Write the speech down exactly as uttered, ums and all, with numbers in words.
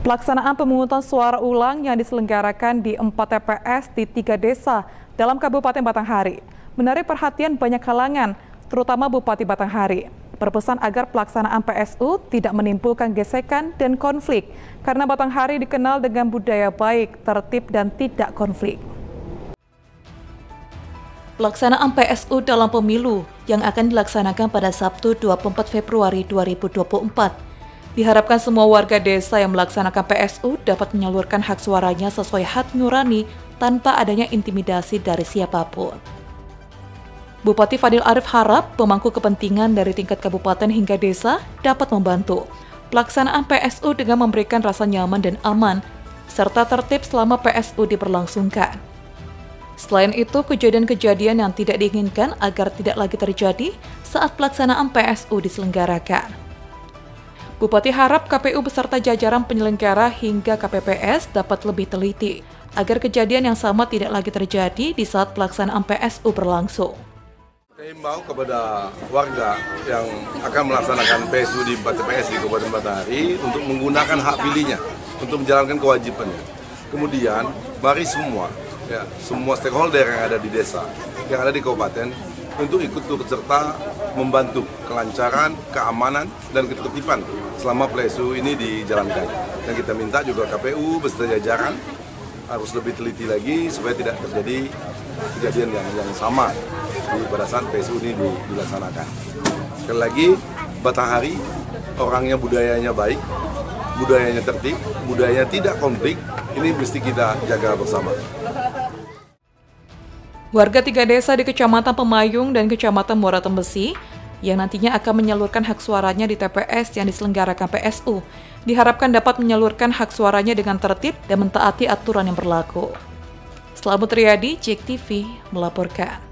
Pelaksanaan pemungutan suara ulang yang diselenggarakan di empat T P S di tiga desa dalam Kabupaten Batanghari menarik perhatian banyak kalangan, terutama Bupati Batanghari. Berpesan agar pelaksanaan P S U tidak menimbulkan gesekan dan konflik, karena Batanghari dikenal dengan budaya baik, tertib, dan tidak konflik. Pelaksanaan P S U dalam pemilu yang akan dilaksanakan pada Sabtu dua puluh empat Februari dua ribu dua puluh empat. Diharapkan semua warga desa yang melaksanakan P S U dapat menyalurkan hak suaranya sesuai hati nurani tanpa adanya intimidasi dari siapapun. Bupati Fadil Arif harap pemangku kepentingan dari tingkat kabupaten hingga desa dapat membantu pelaksanaan P S U dengan memberikan rasa nyaman dan aman, serta tertib selama P S U diberlangsungkan. Selain itu, kejadian-kejadian yang tidak diinginkan agar tidak lagi terjadi saat pelaksanaan P S U diselenggarakan. Bupati harap K P U beserta jajaran penyelenggara hingga K P P S dapat lebih teliti, agar kejadian yang sama tidak lagi terjadi di saat pelaksanaan P S U berlangsung. Saya himbau kepada warga yang akan melaksanakan P S U di empat T P S di Kabupaten Batanghari untuk menggunakan hak pilihnya, untuk menjalankan kewajibannya. Kemudian, mari semua, ya, semua stakeholder yang ada di desa, yang ada di kabupaten, untuk ikut turut serta membantu kelancaran, keamanan, dan ketertiban selama P S U ini dijalankan. Dan kita minta juga K P U beserta jajaran harus lebih teliti lagi supaya tidak terjadi kejadian yang, yang sama pada saat P S U ini dilaksanakan. Sekali lagi, Batanghari orangnya budayanya baik, budayanya tertib, budayanya tidak konflik, ini mesti kita jaga bersama. Warga tiga desa di Kecamatan Pemayung dan Kecamatan Muara Tembesi yang nantinya akan menyalurkan hak suaranya di T P S yang diselenggarakan P S U diharapkan dapat menyalurkan hak suaranya dengan tertib dan mentaati aturan yang berlaku. Selamat Riyadi, J E K T V melaporkan.